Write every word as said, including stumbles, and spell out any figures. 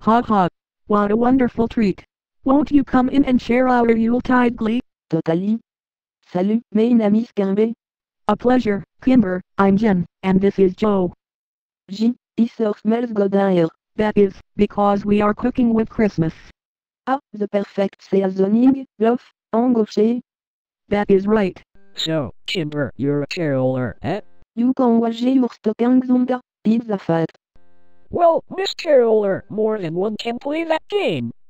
Ha ha. What a wonderful treat. Won't you come in and share our Yuletide glee? Totally. Salut, mein ami Skimby. A pleasure, Kimber. I'm Jen, and this is Joe. J, it so smells good here. That is, because we are cooking with Christmas. Ah, the perfect seasoning, love, engauché. That is right. So, Kimber, you're a caroler, eh? You can watch your stockings under, it's a fact. Well, Miss Caroler, more than one can play that game.